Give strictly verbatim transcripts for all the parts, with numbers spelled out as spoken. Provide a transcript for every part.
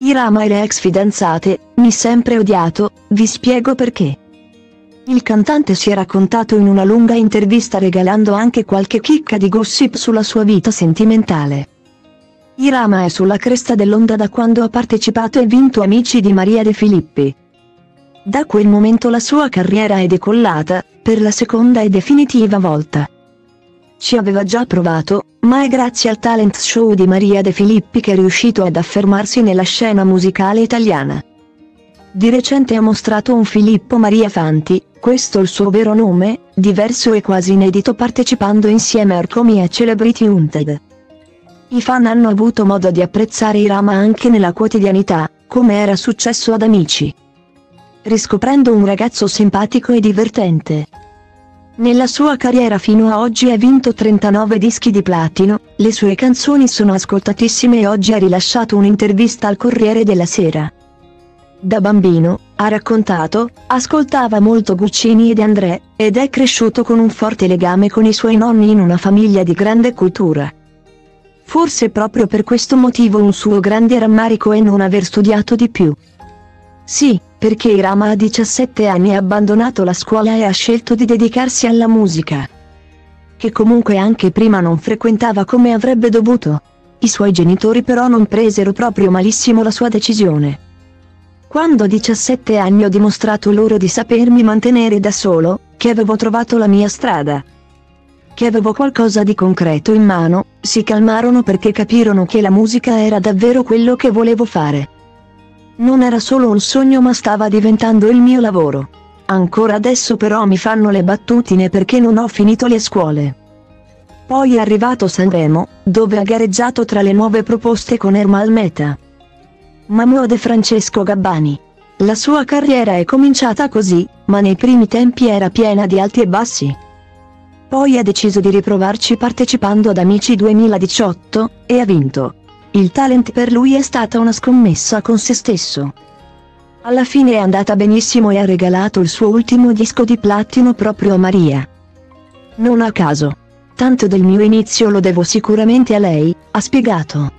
Irama e le ex fidanzate, mi sempre odiato, vi spiego perché. Il cantante si è raccontato in una lunga intervista regalando anche qualche chicca di gossip sulla sua vita sentimentale. Irama è sulla cresta dell'onda da quando ha partecipato e vinto Amici di Maria De Filippi. Da quel momento la sua carriera è decollata, per la seconda e definitiva volta. Ci aveva già provato, ma è grazie al talent show di Maria De Filippi che è riuscito ad affermarsi nella scena musicale italiana. Di recente ha mostrato un Filippo Maria Fanti, questo il suo vero nome, diverso e quasi inedito partecipando insieme a Arcomi e Celebrity Hunted. I fan hanno avuto modo di apprezzare Irama anche nella quotidianità, come era successo ad Amici. Riscoprendo un ragazzo simpatico e divertente. Nella sua carriera fino a oggi ha vinto trentanove dischi di platino, le sue canzoni sono ascoltatissime e oggi ha rilasciato un'intervista al Corriere della Sera. Da bambino, ha raccontato, ascoltava molto Guccini e De André, ed è cresciuto con un forte legame con i suoi nonni in una famiglia di grande cultura. Forse proprio per questo motivo un suo grande rammarico è non aver studiato di più. Sì, perché Irama a diciassette anni ha abbandonato la scuola e ha scelto di dedicarsi alla musica. Che comunque anche prima non frequentava come avrebbe dovuto. I suoi genitori però non presero proprio malissimo la sua decisione. Quando a diciassette anni ho dimostrato loro di sapermi mantenere da solo, che avevo trovato la mia strada, che avevo qualcosa di concreto in mano, si calmarono perché capirono che la musica era davvero quello che volevo fare. Non era solo un sogno ma stava diventando il mio lavoro. Ancora adesso però mi fanno le battutine perché non ho finito le scuole. Poi è arrivato Sanremo, dove ha gareggiato tra le nuove proposte con Ermal Meta, Mahmood e Francesco Gabbani. La sua carriera è cominciata così, ma nei primi tempi era piena di alti e bassi. Poi ha deciso di riprovarci partecipando ad Amici duemiladiciotto, e ha vinto. Il talent per lui è stata una scommessa con se stesso. Alla fine è andata benissimo e ha regalato il suo ultimo disco di platino proprio a Maria. Non a caso. Tanto del mio inizio lo devo sicuramente a lei, ha spiegato.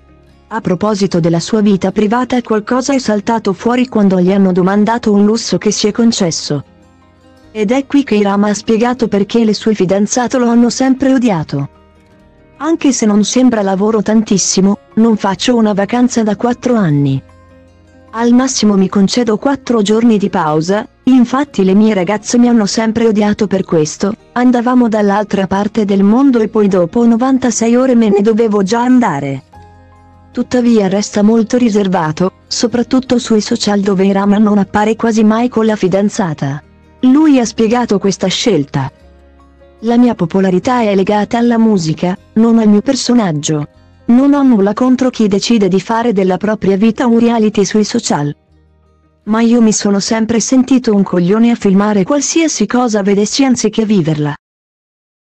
A proposito della sua vita privata qualcosa è saltato fuori quando gli hanno domandato un lusso che si è concesso. Ed è qui che Irama ha spiegato perché le sue fidanzate lo hanno sempre odiato. Anche se non sembra lavoro tantissimo, non faccio una vacanza da quattro anni. Al massimo mi concedo quattro giorni di pausa, infatti le mie ragazze mi hanno sempre odiato per questo, andavamo dall'altra parte del mondo e poi dopo novantasei ore me ne dovevo già andare. Tuttavia resta molto riservato, soprattutto sui social dove Irama non appare quasi mai con la fidanzata. Lui ha spiegato questa scelta. La mia popolarità è legata alla musica, non al mio personaggio. Non ho nulla contro chi decide di fare della propria vita un reality sui social. Ma io mi sono sempre sentito un coglione a filmare qualsiasi cosa vedessi anziché viverla.